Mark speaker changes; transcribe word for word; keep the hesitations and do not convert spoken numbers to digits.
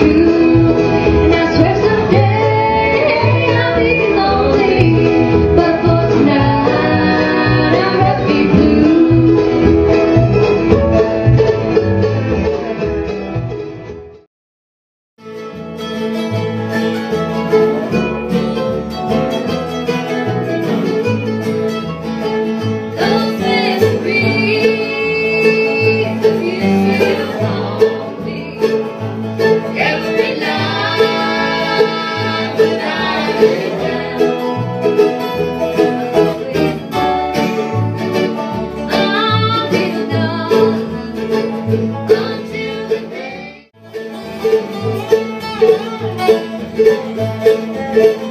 Speaker 1: true. And I swear someday I'll be lonely, but for tonight I'm happy blue. Those memories of you still haunt me. Every night when I lay down, I'll be alone until the day.